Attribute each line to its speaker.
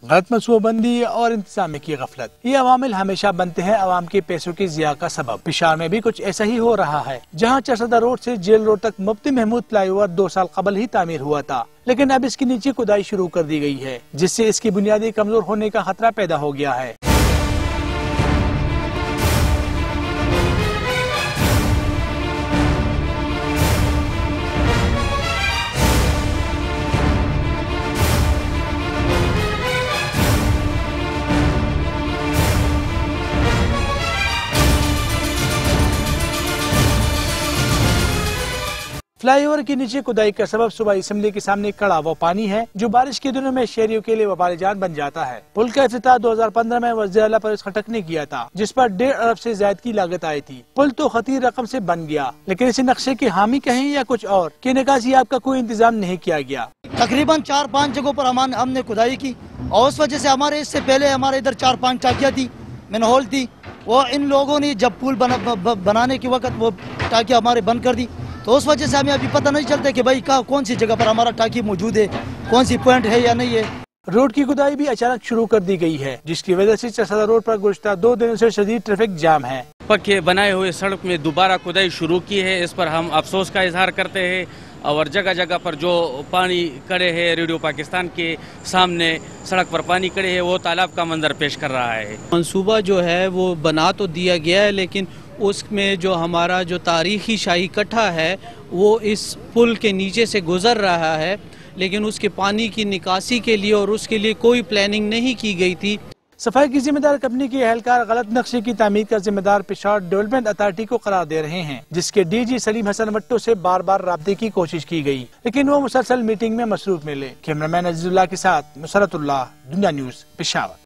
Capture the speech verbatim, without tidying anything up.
Speaker 1: غلط منصوبہ بندی اور انتظام کی غفلت، یہ عوامل ہمیشہ بنتے ہیں عوام کے پیسوں کی ضیاع کا سبب۔ پشاور میں بھی کچھ ایسا ہی ہو رہا ہے، جہاں چرسدہ روڈ سے جیل روڈ تک مفتی محمود فلائی اوور دو سال قبل ہی تعمیر ہوا تھا، لیکن اب اس کے نیچے کھدائی شروع کر دی گئی ہے، جس سے اس کی بنیادی کمزور ہونے کا خطرہ پیدا ہو گیا ہے۔ فلائی اوور کے نیچے کھدائی کا سبب صوبہ اسمبلی کے سامنے کڑا وہ پانی ہے، جو بارش کے دنوں میں شہریوں کے لیے وبال جان بن جاتا ہے۔ پل کا افتتاح دو ہزار پندرہ میں وزیر اعلیٰ پرویز خٹک نے کیا تھا، جس پر ڈیڑھ ارب سے زائد کی لاگت آئی تھی۔ پل تو خطیر رقم سے بن گیا، لیکن اسے نقشے کے حامی کہیں یا کچھ اور کہ نکاسیاب کا کوئی انتظام نہیں کیا گیا۔
Speaker 2: تقریباً چار پانچ جگہوں پر ہم نے کھدائی کی، اور اس وجہ سے ہمارے اس سے پہلے ہمارے ادھر چار پانچ ٹاکیاں تھی، مینہول تھی، وہ ان لوگوں نے جب پل بنانے کے وقت وہ ٹاکیاں ہمارے بند کر دی، تو اس وجہ سے ہمیں ابھی پتہ نہیں چلتا کہ بھائی کون سی جگہ پر ہمارا ٹاکی موجود ہے، کون سی پوائنٹ ہے یا نہیں ہے۔
Speaker 1: روڈ کی کھدائی بھی اچانک شروع کر دی گئی ہے، جس کی وجہ سے چرسدہ روڈ پر گزشتہ دو دنوں سے شدید ٹریفک جام ہے۔
Speaker 3: پکے بنائے ہوئے سڑک میں دوبارہ کھدائی شروع کی ہے، اس پر ہم افسوس کا اظہار کرتے ہیں، اور جگہ جگہ پر جو پانی کڑے ہے، ریڈیو پاکستان کے سامنے سڑک پر پانی کڑے ہے، وہ تالاب کا منظر پیش کر رہا ہے۔
Speaker 4: منصوبہ جو ہے وہ بنا تو دیا گیا ہے، لیکن اس میں جو ہمارا جو تاریخی شاہی کٹھا ہے وہ اس پل کے نیچے سے گزر رہا ہے، لیکن اس کے پانی کی نکاسی کے لیے اور اس کے لیے کوئی پلاننگ نہیں کی گئی تھی۔
Speaker 1: صفائی کی ذمہ دار کمپنی کے اہلکار غلط نقشے کی تعمیر کا ذمہ دار پشاور ڈیولپمنٹ اتھارٹی کو قرار دے رہے ہیں، جس کے ڈی جی سلیم حسن وٹو سے بار بار رابطے کی کوشش کی گئی، لیکن وہ مسلسل میٹنگ میں مصروف ملے۔ کیمرہ مین عزیز اللہ کے ساتھ نصرت اللہ، دنیا نیوز، پشاور۔